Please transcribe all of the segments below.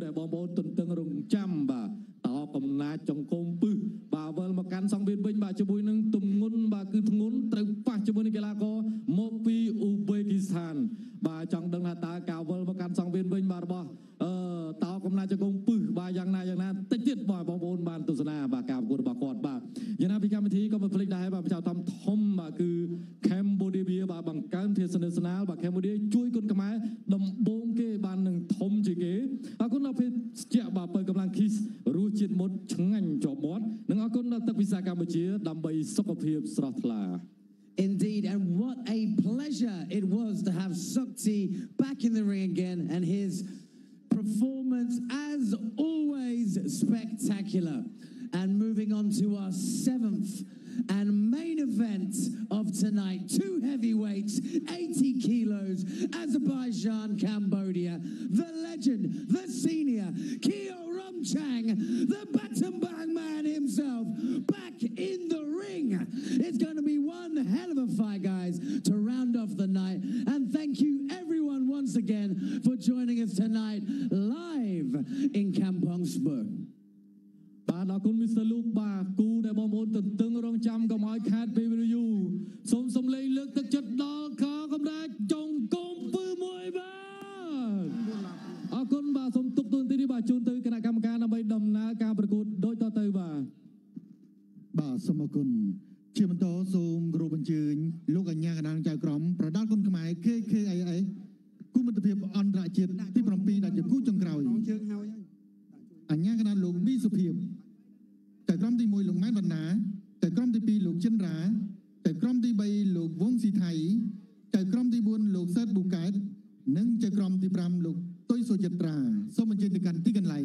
ដែលបងប្អូនទន្ទឹងរង់ចាំបាទតកំណាចចង្គមពឹសបាទវិលមកកាន់សង្វៀនវិញបាទជាមួយនឹងទម្ងន់បាទគឺធ្ងន់ត្រូវប៉ះជាមួយនឹងកីឡាករមកពីអ៊ូបេគីស្ថានបាទចង់ដឹងថាតើការវិលមកកាន់សង្វៀនវិញបាទរបស់តកំណាចចង្គមពឹសបាទយ៉ាងណាតិចទៀតបាទបងប្អូនបានទស្សនាបាទការប្រកួតរបស់គាត់បាទយ៉ាងណាពីកម្មវិធីក៏មិនភ្លេចដែរបាទប្រចាំធំបាទគឺ Cambodia បាទបង្កើនភាពស្និទ្ធស្នាលបាទ Cambodia ជួយគុនខ្មែរដំបូងគេបាននឹងធំជាងគេអរគុណដល់ភាពស្ជាក់បាទបើកម្លាំងគីសរសជាតិមុតឆ្ងាញ់ជាប់មាត់និងអរគុណដល់ទឹកពិសាកម្ពុជាដើម្បីសុខភាពស្រស់ថ្លា Indeed, and what a pleasure it was to have Sukti back in the ring again, and his performance, as always, spectacular. And moving on to our 7th and main event of tonight, 2 heavyweights, 80 kilos, Azerbaijan, Cambodia, the legend, the senior, Keo Rumchang, the Battambang man himself, back in the ring. It's going to be one hell of a fight, guys, to round off the night. And thank you, everyone, once again, for joining us tonight live in Kampong Spur. បាទអរគុណ Mr. Luke បាទគូដែលបងប្អូនទន្ទឹងរង់ចាំកុំឲ្យខាតពេលវេលាយូរសូមសំឡេងលើកទឹកចិត្តដល់ខកំដាចចង្គមពឹសមួយបាទអរគុណបាទសូមទុកទូនទីនេះបាទជូនទៅគណៈកម្មការដើម្បីដំណើរការប្រកួតដូចតទៅបាទសូមអរគុណជាបន្តសូមគោរពអញ្ជើញលោកអញ្ញាកណ្ដាលចៅក្រមប្រដាល់គុណខ្មែរ KKIA គូមិត្តភាពអន្តរជាតិទី7ដែលជាគូចុងក្រោយអញ្ញាកណ្ដាលលោកមីសុភាពតែក្រុមទី1លោកម៉ែនវណ្ណាតែក្រុមទី2លោកចិនរ៉ាតែក្រុមទី3លោកវងស៊ីថៃតែក្រុមទី4លោកសឺតប៊ូកែតនិងជាក្រុមទី5លោកទុយសុចិត្រាសូមអញ្ជើញទៅកាន់ទីកន្លែង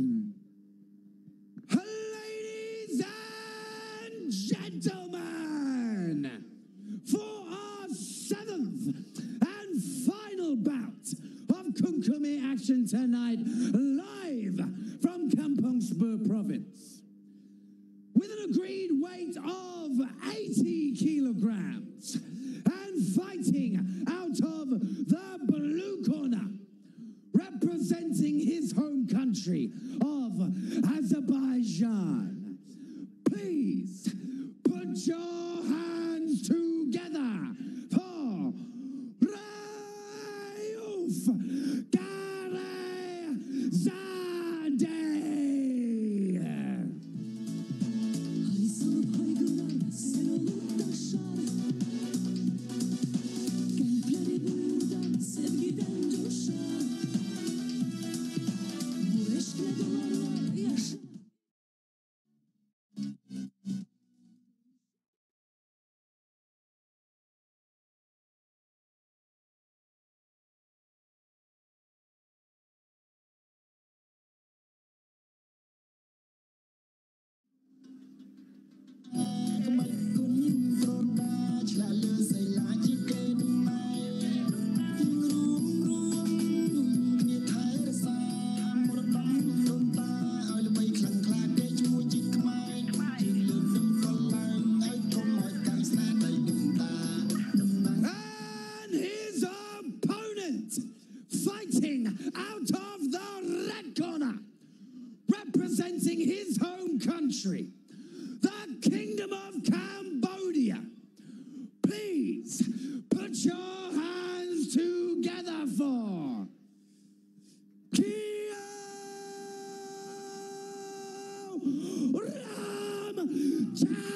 Ladies and gentlemen, for our 7th and final bout of Kumkume action tonight, live from Kampong Spur province, with an agreed weight of 80 kilograms and fighting out of the blue corner, representing his home country of Azerbaijan. Please put your hands together for Rauf Karazadeh. Representing his home country, the Kingdom of Cambodia. Please put your hands together for Keo Rumchang.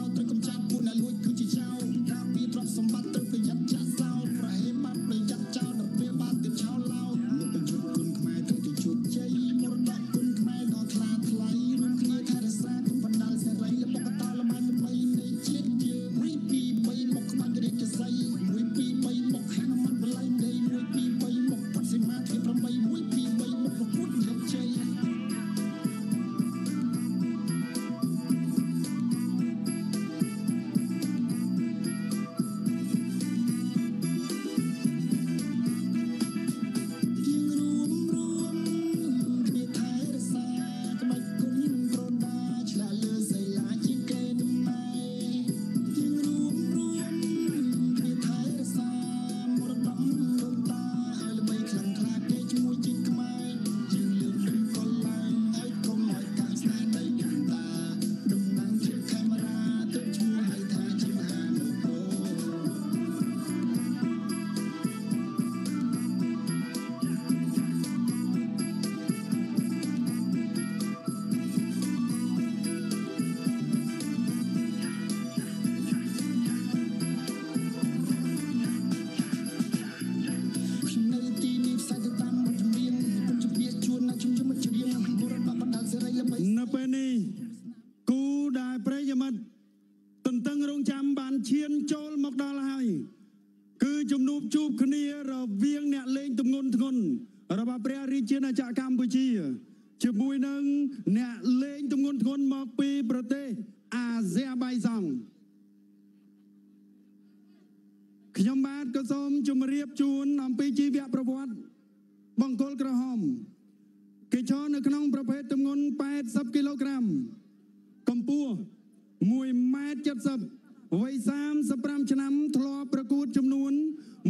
Some butter, ចាំបានឈានចូលមកដល់ហើយគឺជំនួបជួបគ្នារវាងអ្នកលេងទម្ងន់ធ្ងន់របស់ព្រះរាជាណាចក្រកម្ពុជាជាមួយនឹងអ្នកលេងទម្ងន់ធ្ងន់មកពីប្រទេសអាស៊ែបៃសង់ខ្ញុំបាទក៏សូមជម្រាបជូនអំពីជីវប្រវត្តិបង្គោលក្រហមគេឈរនៅក្នុងប្រភេទទម្ងន់80គីឡូក្រាមកម្ពស់1.70 ម៉ែត្រវ័យ35ឆ្នាំធ្លាប់ប្រកួតចំនួន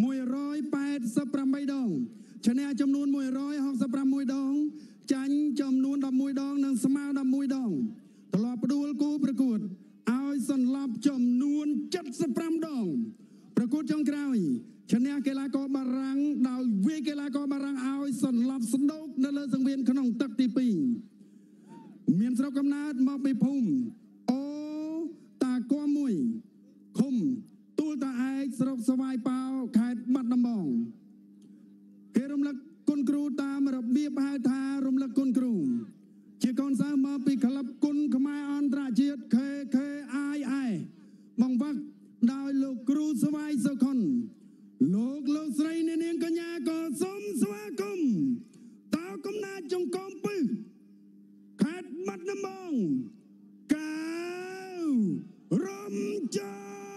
188ដងឈ្នះចំនួន166ដងចាញ់ចំនួន11ដងនិងស្មើ11ដងធ្លាប់ផ្ដួលគូប្រកួតឲ្យសន្លប់ចំនួន75ដងប្រកួតចុងក្រោយឈ្នះកីឡាករបារាំងដោយវាយកីឡាករបារាំងឲ្យសន្លប់ស្ដោកនៅលើសង្វៀនក្នុងទឹកទី2មានស្រុកកំណើតមកពីភូមិអូតាគំមួយឃុំទូលតាឯកស្រុកស្វាយប៉ោខេត្តបាត់ដំបងគេរំលឹកគុណគ្រូតាមរបៀបហៅថារំលឹកគុណគ្រូជាកូនសិស្សមកពីក្លឹបគុណខ្មែរអន្តរជាតិ KKIA បង្វឹកដោយលោកគ្រូស្វាយសុខុនលោកស្រីនាងកញ្ញាក៏សូមស្វាគមន៍តើកំណាចចង្គមពឹសខេត្តបាត់ដំបងកៅរំចង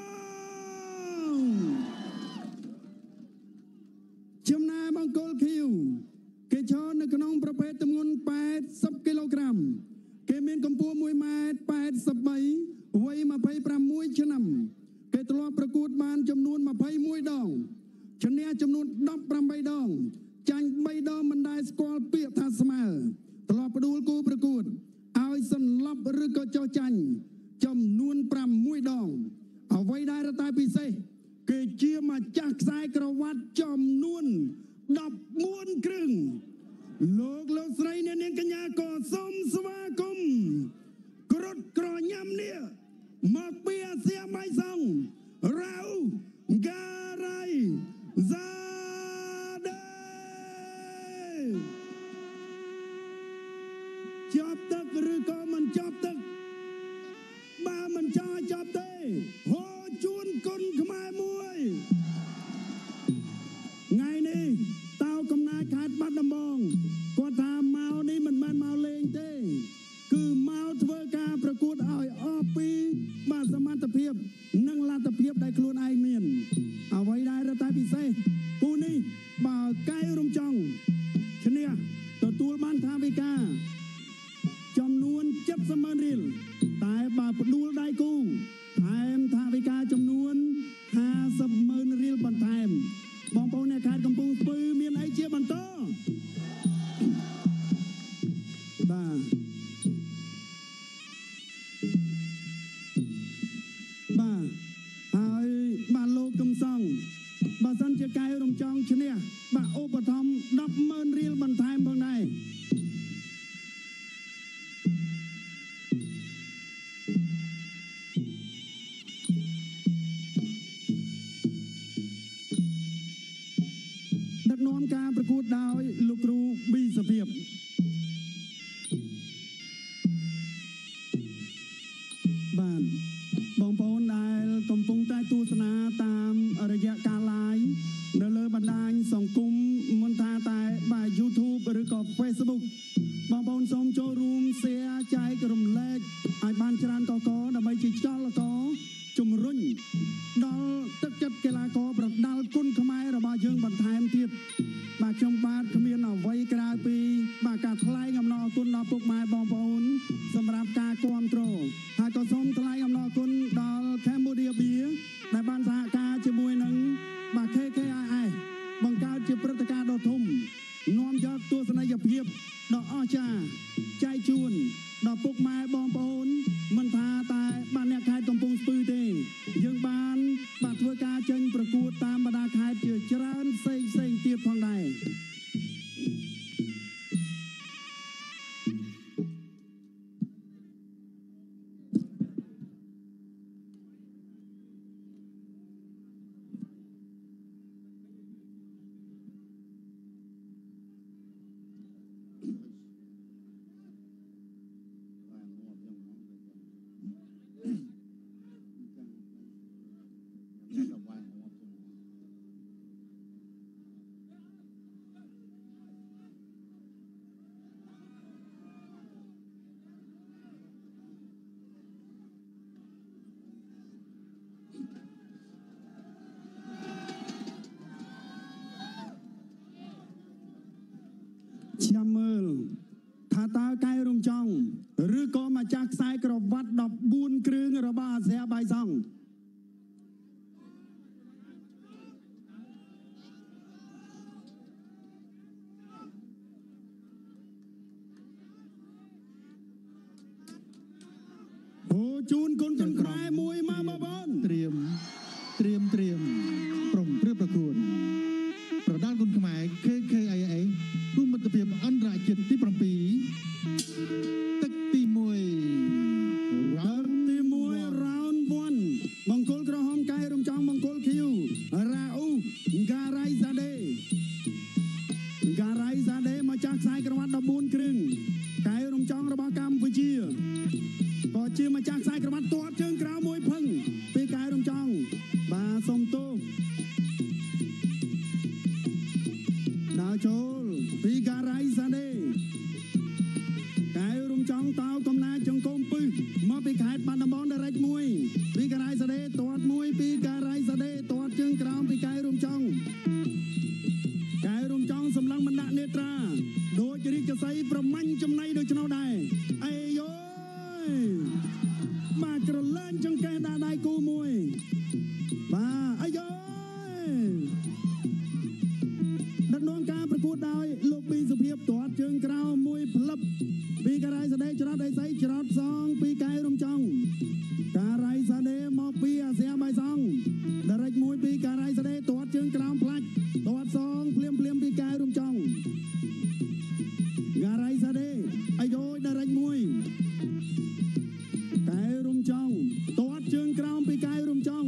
ចំណាយបង្គោលខៀវគេឈរនៅក្នុងប្រភេទទម្ងន់80គីឡូក្រាមគេមានកម្ពស់1.83 ម៉ែត្រវ័យ26ឆ្នាំគេធ្លាប់ប្រកួតបានចំនួន21ដងឈ្នះចំនួន18ដងចាញ់3ដងមិនដែលស្គាល់ពាក្យថាស្មើធ្លាប់ផ្ដួលគូប្រកួតឲ្យសន្លប់ឬក៏ចោះចាញ់ចំនួន6ដងអ្វីដែលតែពិសេសគេជាម្ចាស់ខ្សែក្រវ៉ាត់ចំនួន14គ្រឿងលោកស្រីនាងកញ្ញាក៏សូមស្វាគមន៍ក្រត់ក្រញ៉ាំនេះមកពីអាស៊ាបៃសង់រ៉ៅហ្គារ៉ៃហ្សាដេជាប់ទឹកឬក៏មិនជាប់ទឹកបើមិនចង់ចាប់ទេហូជួនគុណខ្មែរមួយថ្ងៃនេះតៅកំណាចខេត្តបាត់ដំបងគាត់ថាមកនេះមិនមែនមកលេងទេគឺមកធ្វើការប្រកួតឲ្យអស់ពីបាទសមត្ថភាពនិងលទ្ធភាពដែលខ្លួនឯងមានអ្វីដែលតែពិសេសគូនេះបើកែវរំចង់ឈ្នះទទួលបានថាវិការចំនួន70,000រៀលតែបើផ្ដួលដៃគូថែមថាវិការចំនួន50,000រៀលបន្ថែមបងប្អូនអ្នកខេត្តកំពង់ស្ពឺមានអីជាបន្តបាទហើយបាទលោកកំសង់បើសិនជាកែវរំចង់ឈ្នះបាទឧបត្ថម្ភ10,000រៀលបន្ថែមផងដែរដឹកនាំការប្រកួតដោយលោកគ្រូប៊ីសុភាពបាទបងប្អូនដែលកំពុងតែទស្សនាតាមរយៈការ live នៅលើបណ្ដាញសង្គមមិនថាតែបាទ YouTube ឬក៏ Facebook បងប្អូនសូមចូលរួម share ចែករំលែកឲ្យបានច្រើនកកដើម្បីជាខ្យល់កជំរុញដល់ទឹកចិត្តកីឡាករប្រដាល់គុណខ្មែររបស់យើងបន្ថែមទៀតបាទខ្ញុំបាទគ្មានអ្វីក្រៅពីបាទការថ្លែងអំណរគុណដល់ពុកម៉ែបងប្អូនសម្រាប់ការគាំទ្រហើយក៏សូមថ្លែងអំណរគុណដល់ Cambodia Beer ដែលបានសហការជាមួយនឹងបាទ KKIS បង្កើតជាព្រឹត្តិការណ៍ដ៏ធំនាំយកទស្សនីយភាពដ៏អស្ចារ្យចែកជូនដល់ពុកម៉ែបងប្អូនមិនថាតែបាទអ្នកខេត្តកំពង់ស្ពឺទេយើងបានបាទធ្វើការចេញប្រកួតតាមបណ្ដាខេត្តជាច្រើនផ្សេងទៀតផងដែរចាំមើលថាតើកែរំចង់ឬក៏មកចាស់ខ្សែក្រវ៉ាត់14គ្រឿងរបស់អាសែបៃសង់អូជូនគុណចង្ក្រែមួយមកបងប្អូនត្រៀមប្រុងព្រឹបប្រគួតប្រដាល់គុណខ្មែរ KKIA គុំមិត្តភាពអន្តរជាតិទី7ទឹកទី1 round 1បង្គោលក្រហមកែរំចង់បង្គោលខៀវរ៉ាអ៊ូការ៉ៃសាដេមកចាស់ខ្សែក្រវ៉ាត់14គ្រឿងកែរំចង់របស់កម្ពុជាក៏ជាម្ចាស់ខ្សែក្រវ៉ាត់ទាត់ជើងក្រៅមួយផឹងពីកែរំចង់បាទសុំទោសដើរចូលពីការ៉ៃសាដេកែរំចង់តោកំណាចចង្គមពឹសមកពីខេត្តបាត់ដំបងដរិចមួយពីការ៉ៃសាដេទាត់មួយពីការ៉ៃសាដេទាត់ជើងក្រោមពីកែរំចង់សម្លឹងបណ្ដាក់នេត្រាដូចរាជសីប្រមាញ់ចំណៃដូចនោះដែរអេយយបាទក្រឡាញចង្កេះដាក់ដៃគូមួយបាទអាយដឹកនាំការប្រកួតដោយលោកពីសុភាពទាត់ជើងក្រៅមួយផ្លឹបពីការ៉ៃសាដេច្រត់អេសីច្រត់សងពីកែរំចង់ការ៉ៃសាដេមកពីអាសែបៃសង់ដរិចមួយពីការ៉ៃសាដេទាត់ជើងក្រៅផ្លាច់ទាត់សងភ្លាមពីកែរំចង់ការ៉ៃសាដេអាយយដរិចមួយកែរំចង់ទាត់ជើងក្រោមពីកែរំចង់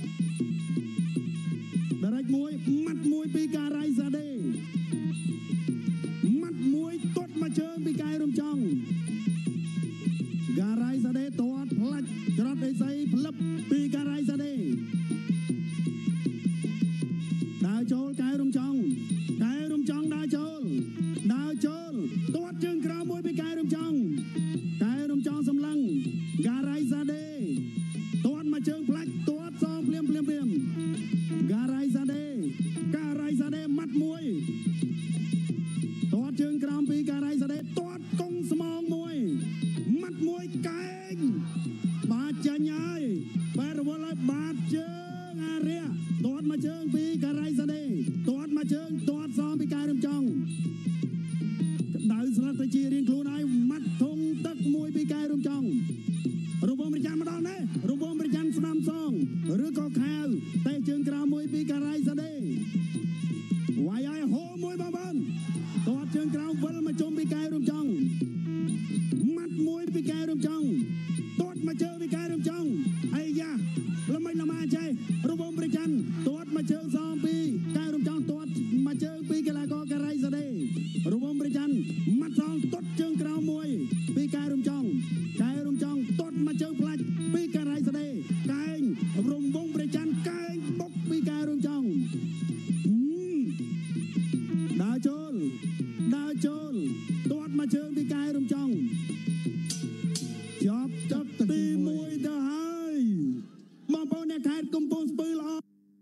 ដរិចមួយម៉ាត់មួយពីការ៉ៃសាដេម៉ាត់មួយទាត់មកជើងពីកែរំចង់ការ៉ៃសាដេទាត់ផ្លាច់ច្រត់អេសីផ្លឹបពីការ៉ៃសាដេដើរចូលកែរំចង់ដើរចូលទាត់ជើងក្រៅមួយពីកែរំចង់សម្លឹងការ៉ៃសាដេទាត់មកជើងផ្លាច់ទាត់សងភ្លាមការ៉ៃសាដេម៉ាត់មួយទាត់ជើងក្រោមពីការ៉ៃសាដេទាត់កុងស្មងមួយម៉ាត់មួយកែងបាទចាញ់ហើយបែររវល់ហើយបាទជើងអារៈទាត់មកជើងពីការ៉ៃសាដេទាត់មកជើងទាត់សងពីកែរំចង់ដៅស្លឹកទៅជារៀងខ្លួនហើយម៉ាត់ធំទឹកមួយពីកែរំចង់រវងប្រចាំម្ដងនេះរវងប្រចាំស្ដាំសងឬក៏ខាវតែជើងក្រៅមួយពីការ៉ៃសាដេវាយឲ្យហូរមួយបងប្អូនទាត់ជើងក្រៅវិលមកជុំពីកែរំចង់ម៉ាត់មួយពីកែរំចង់ទាត់មកជើងពីកែរំចង់អាយ៉ាល្មិចល្មាចេះរវងប្រចាំទាត់មកជើងសងពីកែរំចង់ទាត់មកជើងពីកីឡាករការ៉ៃសាដេរវងប្រចាំម៉ាត់សងទាត់ជើងក្រៅមួយពីកែរំចង់ទាត់មកជើងផ្លាច់ពីការ៉ៃសាដេកែងរវងប្រចាំកែងបុកពីកែរំចង់ដើរចូលទាត់មកជើងពីកែរំចង់ចាប់ទី1ទៅហើយបងប្អូនអ្នកខេត្តកំពង់ស្ពឺល្អ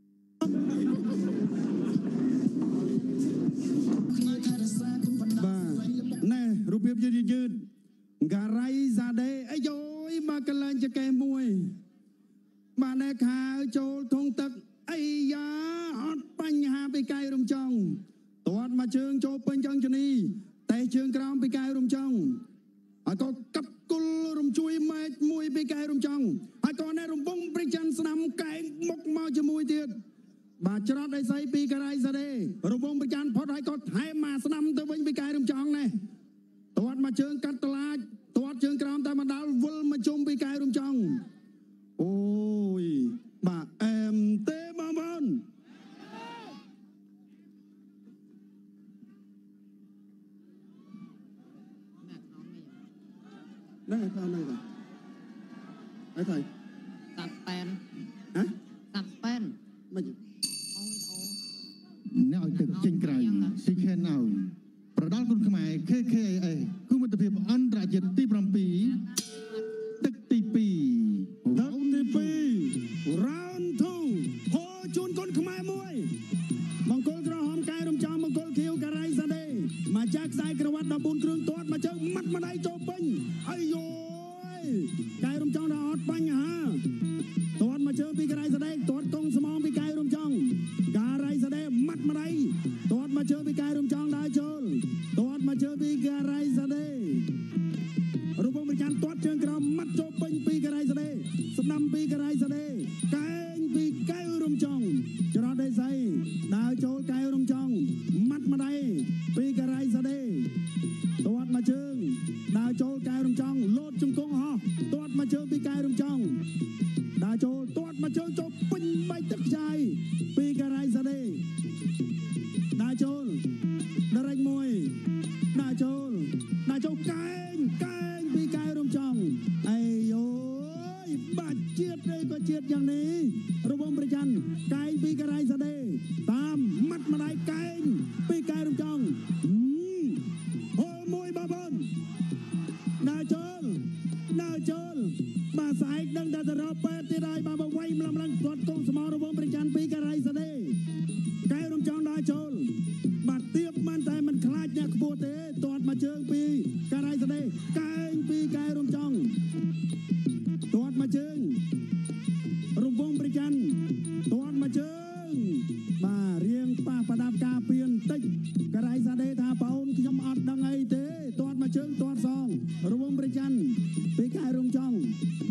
បាទណែរូបភាពយឺតការ៉ៃសាដេអីយោមកកលែងចកេះមួយបាទណែខាវចូលធុងទឹកអីយ៉ាអត់បញ្ហាពីកែរំចង់ទាត់មកជើងចូលពេញចង់ជនីតែជើងក្រោមពីកែរំចង់ហើយក៏កាប់គល់រំជួយម៉ែកមួយពីកែរំចង់ហើយក៏ណែរំពងព្រិចច័ន្ទស្ដាំកែងមុខមកជាមួយទៀតបាទច្រត់អេសីពីការ៉ៃសាដេរំពងព្រិចច័ន្ទផុតហើយក៏ថែមមកស្ដាំទៅវិញពីកែរំចង់ណែទាត់មកជើងកាត់តឡាចទាត់ជើងក្រោមតែមកដល់វិលមកជុំពីកែរំចង់អូយបាទអែមទេបងប្អូនហ្នឹងហើយហ្នឹងហើយអីថៃតាប់ប៉ែនហ៎តាប់ប៉ែនអ្នកឲ្យទឹកចេញក្រៅស៊ីខេនអោប្រដាល់គុនខ្មែរ KKIA គឺមិត្តភាពអន្តរជាតិទី7ទឹកទី2 round 2ហូជូនកូនខ្មែរមួយមង្គលក្រហមកែរំចំមង្គលខៀវការ៉ៃសាដេមកចាក់ខ្សែក្រវ៉ាត់14គ្រឿងទាត់មកជើងម៉ាត់ម្ដាយចូលពេញអាយយោកែរំចំដល់អត់បញ្ហាទាត់មកជើងពីការ៉ៃសាដេទាត់កងស្មងពីកែរំចំការ៉ៃសាដេម៉ាត់ម្ដាយទាត់មកជើងពីកែរំចំដើរចូលទាត់មកជើងពីការ៉ៃសាដេរូបôngប្រចាំទាត់ជើងក្រោមម៉ាត់ចូលពេញពីការ៉ៃសាដេស្ដាំពីការ៉ៃសាដេកែងពីកែវរំចង់ច្រត់ដេស័យដើរចូលកែវរំចង់ម៉ាត់ម្ដាយពីការ៉ៃសាដេទាត់មកជើងដើរចូលកែវរំចង់លោតជង្គង់ហោះទាត់មកជើងពីកែវរំចង់ដើរចូលទាត់មកជើងចូលពេញបែកទឹកខ្ចាយពីការ៉ៃសាដេដើរចូលដរិចមួយដើរចូលកែងពីកែវរំចង់អីយោបាច់ជាតិទេក៏ជាតិយ៉ាងនេះរបងប្រច័ណ្ឌកែងពីការ៉ៃសាដេតាមម៉ាត់ម្ដាយកែងពីកែវរំចង់ហូមួយបងប្អូនដើរចូលបាទស្អែកដឹងតែទៅរកពេទ្យទៀតហើយបាទមកវាយម្លឹងគាត់កងស្មោរបងប្រច័ណ្ឌពីការ៉ៃសាដេកែវរំចង់ដើរចូលបាទទៀបមិនតែមិនខ្លាចអ្នកខ្ពស់ទេទាត់មកជើងពីការ៉ៃសាដេកែងពីកែវរំចង់ទាត់មកជើងរង្វង់ប្រច័ណ្ឌទាត់មកជើងបាទរៀងប៉ះប្រដាប់ការពៀនតិចការ៉ៃសាដេថាបងអូនខ្ញុំអត់ដឹងអីទេទាត់មកជើងទាត់សងរង្វង់ប្រច័ណ្ឌពីកែវរំចង់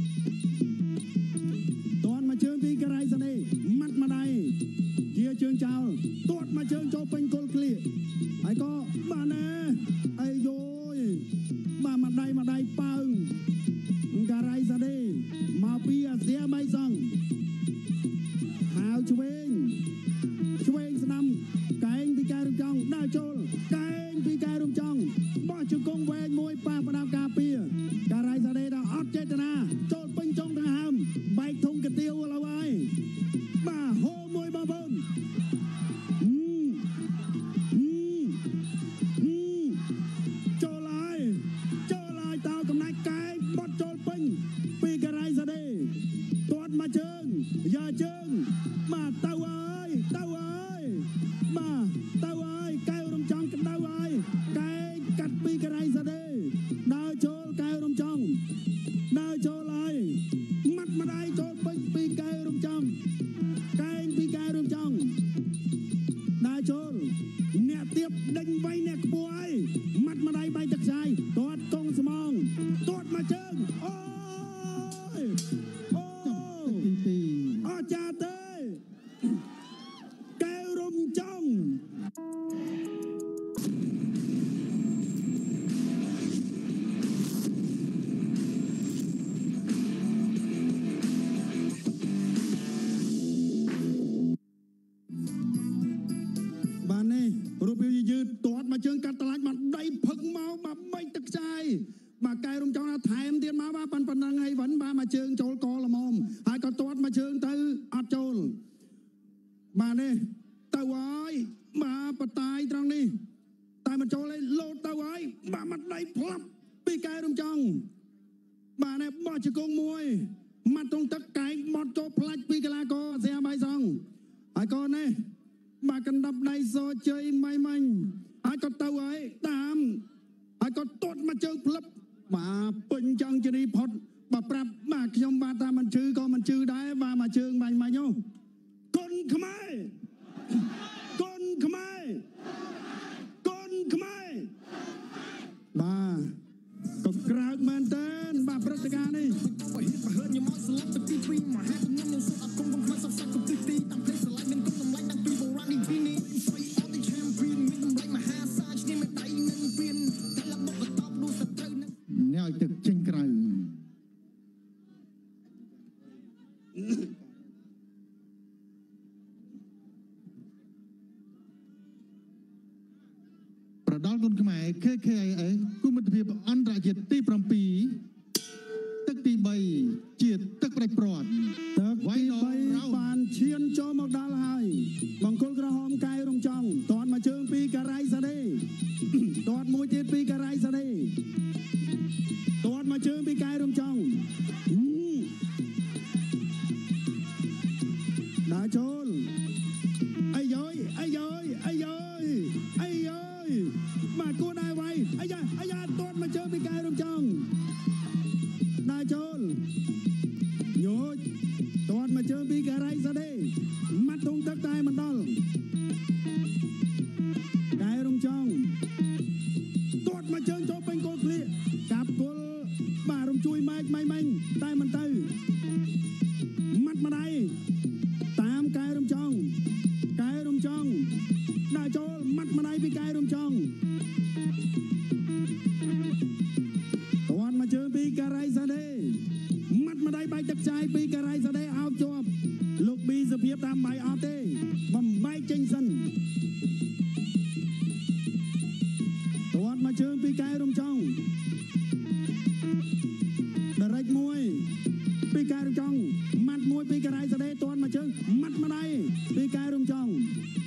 ទាត់មកជើងពីការ៉ៃសាដេម៉ាត់ម្ដាយជាជើងចោលទាត់មកជើងចូលពេញគល់ក្លៀកហើយក៏បាទណែអីយោបាទម្ដាយប៉ើងការ៉ៃសាដេមកពីអាសៀបៃសង់ហៅឆ្វេងស្ដាំកែងពីកែវរំចង់ដើរចូលកែងពីកែវរំចង់បោះជង្គង់វែងមួយប៉ះប្រដាប់ការពារការ៉ៃសាដេដល់អត់ចេតនាចូលពេញចុងដង្ហើមបែកធុងកាទៀវឥឡូវហើយបាទហូមួយបងប្អូនចូលហើយតោកំណាច់កែងបត់ចូលពេញពីការ៉ៃសាដេទាត់មកជើងយ៉ាជើងបាទទៅហើយកែវរំចង់ក្តៅហើយកែងកាត់ពីការ៉ៃសាដេដើរចូលកែវរំចង់ដើរចូលហើយម៉ាត់ម្ដាយចូលពេញពីកែវរំចង់កែងពីកែវរំចង់ដើរចូលអ្នកទៀបដេញវៃអ្នកខ្ពស់ហើយម៉ាត់ម្ដាយបែកទឹកខ្ចាយទាត់កងស្មងទាត់មកជើងអូអចា ទេកែវរំចង់ រូបវាយឺតទាត់មកជើងកាត់តឡាច់មកដៃផឹកមកបាទបែកទឹកខ្ចាយបាទកែរំចង់ថែមទៀតមកបាទប៉ុណ្ណឹងហើយវិញបាទមកជើងចូលកល្មមហើយក៏ទាត់មកជើងទៅអត់ចូលបាទនេះទៅហើយបាទបតាយត្រង់នេះតែមិនចូលឯងលោតទៅហើយបាទមកដៃផ្លាប់ពីកែរំចង់បាទនេះបោះជង្គង់មួយម៉ាត់ត្រង់ទឹកកែងបត់ចូលផ្លាច់ពីកីឡាករអាសៀបៃសង់ហើយក៏នេះបាទកណ្ដាប់ដៃសជ័យម៉ៃម៉ាញ់ហើយក៏ទៅហើយតាមហើយក៏ទាត់មកជើងផ្លឹបបាទពេញចង់ជរីផុតបាទប្រាប់បាទខ្ញុំបាទថាមិនជឿក៏មិនជឿដែរបាទមកជើងម៉ាញ់ម៉ាញ់គុនខ្មែរបាទក៏ក្រៅមែនតើបាទព្រឹត្តិការណ៍នេះបើហឺញមកស្លាប់ទៅទី2មហាជំនាញនឹងសុខអគុំកំខ្មែរសក់ទៅទីតាមផ្លេសឡៃនឹងគុំតម្លៃដល់ពីបុរាណនេះពីនេះស្អីអត់ទី champion មានតម្លៃមហាសាឈ្នះមេដៃនឹងពៀនតែលបុកតបនោះសត្រូវនឹងអ្នកឲ្យទឹកចេញក្រៅប្រដាល់គុនខ្មែរ KKIA គុំមិត្តភាពអន្តរជាតិទី7ទឹកទី3ជាទឹកផ្ដាច់ព្រាត់ទឹកទី3បានឈានចូលមកដល់ហើយ đã trốn ai ơi mà cô đai vậy ai da tốt mà chơi bị cài trong trong đã trốn nhớ tốt mà chơi bị cài ra đây mắt tung tắc tai mình đau cài trong trong tốt mà chơi cho bên cô kia cặp cô bà rồng chui mai mình tai mình tư mắt mà đây tam cài trong trong đã cho mắt mà đây bị cài trong trong toàn mà chơi bị cài ra đây mắt mà đây bay tập trai bị cài ra đây ao cho lục bi giờ phía tam bay ao tê bầm bay tranh sân toàn mà chơi bị cài trong trong đợt rách môi bị cài trong trong mắt môi bị cài ra đây toàn mà chơi mắt mà đây bị cài trong trong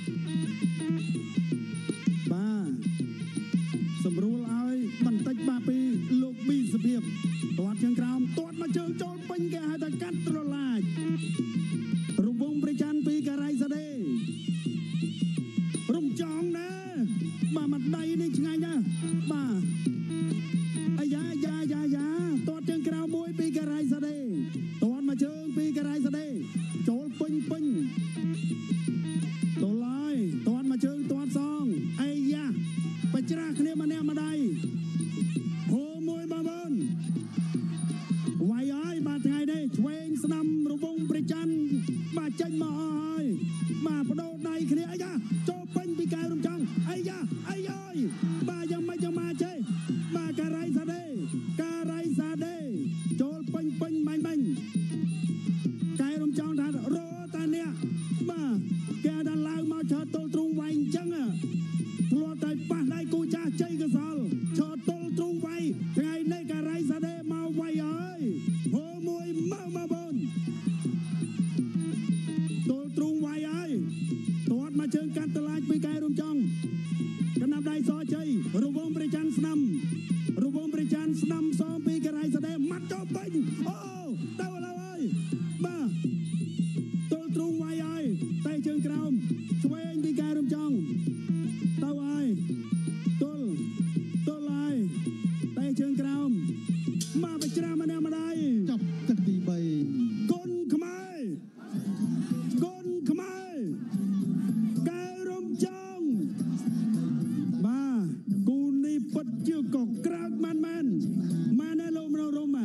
bà sầm rùa ai bắn tách bà pi lục bi sập hiệp toàn chân cào toàn mà chơi cho binh cái hai ta cắt rồi lại rung vung bơi chan pi cài ra đây rung chong nè bà mặt đây đi ngay nha bà ai giá toàn chân cào môi pi cài ra đây toàn mà chơi pi cài ra đây chỗ pinhตัวลอยตัวมาเชิงตัวซองไอ้ยาไปจราคะแนนมาแนวมาได้โหมวยมาบนไว้ไอ้บาดไงได้ช่วยสนำรูปงประจันบาดใจมาอ้อยมาพโดได้คะแนนไอ้ยาโจเป็นปีกายรุ่งจังไอ้ยาบายังไม่จะมาเช่บาการไรซาเดโจเป็นไม่กายรุ่งจังทันโรตาเนี่ยมาแกดันลาวมาเชิดตลตรงไว้จังอ่ะพลัวใจป่าได้กูจ้าใจกระสอบเชิดตลตรงไว้ไงในการไรซาเดมาไว้เอ้ยโหมวยมาบนตลตรงไว้เอ้ยตัวมาเชิงการตลาดปีกายรุ่งจังกันนับได้ซอใจรูปวงประจันสนำซ้อมปีการไรซาเดมัดจบเป็นโอ้เต้าเราเอ้ยมาตลตรงไว้เอ้ยไต่เชิงกราวช่วยปีกายรุ่งจังเต้าไอ้ตุลไอ้ไต่เชิงกราวมาไปจรามาแนวมาได้จับจักตีใบกลขมายกายรุ่งจังมากูนี่ปัดเจือกกรากมันมาแน่ลมเราลมอ่ะ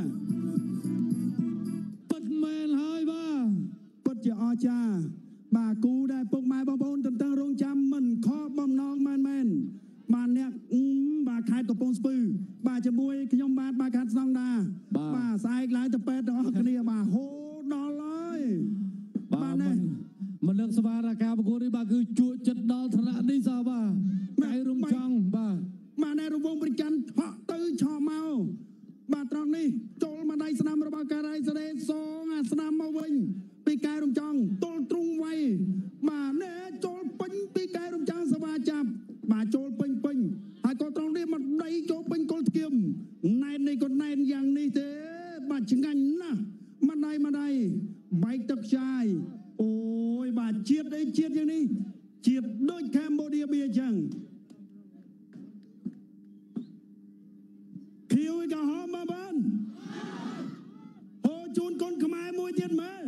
ปัดแมนหายบ้าปัดเจืออาจาบ่ากูได้ปกไม้บอลบอลตั้งโรงจำมันคอบบอมน้องมันบ้านเนี่ยบ่าขายตัวปงสปือบ่าจะบวยขยมบาทบ่าขาดซองดาบ่าสายหลายตะเป็ดดอกกระเดียบ่าโหดอเลยบ้านเนี่ยมันเลือกสภาราคาประกวดที่บ้าคือจุดจัดดอลธนาดิซาบ้าไก่รุ่งจังบ้ามาในรูปวงบริการเหาะตื้อชอเมาบาตรองนี่โจลมาได้สนามระบาดการแสดงซองสนามมาวิงปีกายรุ่งจังตลตรงไว้มาเน่โจลปิงปีกายรุ่งจังสบายจับมาโจลปิงหากก็ตรงนี้มันได้โจลปิงกอลเกียมในนี่ก็ในอย่างนี้เถอะบาดชงันนะมาได้ใบตักชายโอ้ยบาดเชียดอย่างนี้เชียดโดยแคมโบเดียเบียจังคิวกับหอมมาบ้านโหจูนคนขมายมวยเจ็ดมือ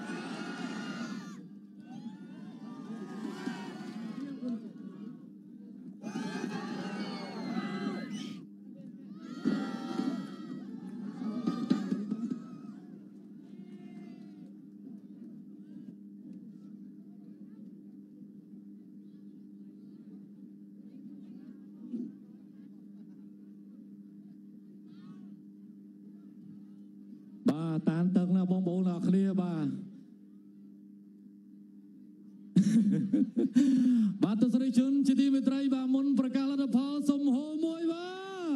ตานตึกนะบองโบนะเคลียร์บ้าบาตุสริชุนจิติมิตรัยบามนประกาศรัฐพอสมโหมวยบ้า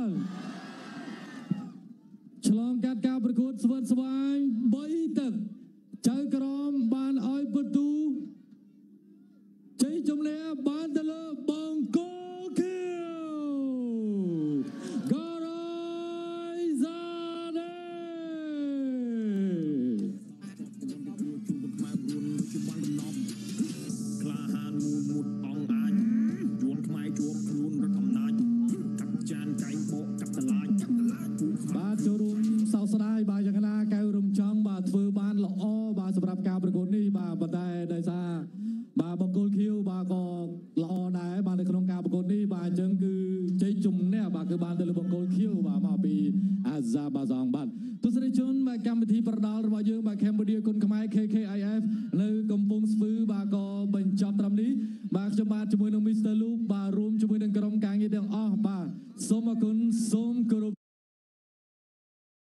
ฉลองการการประกวดสบายใบตึกเจอกรอมบานอ้อยประตูใจจมเลี้ยบานตะเลบังโกคิวการอยซาเดบធ្វើបានល្អបាទសម្រាប់ការប្រកួតនេះបាទប៉ុន្តែដោយសារបាទបង្គោលខៀវបាទក៏ល្អដែរបាទនៅក្នុងការប្រកួតនេះបាទអញ្ចឹងគឺជ័យជំនះបាទគឺបានទៅលើបង្គោលខៀវបាទមកពីអាហ្សាបាហ្សានបាទទស្សនិកជនបាទកម្មវិធីប្រដាល់របស់យើងបាទ Cambodia គុនខ្មែរ KKIF នៅកំពង់ស្ពឺបាទក៏បញ្ចប់ត្រឹមនេះបាទខ្ញុំបាទជាមួយនឹង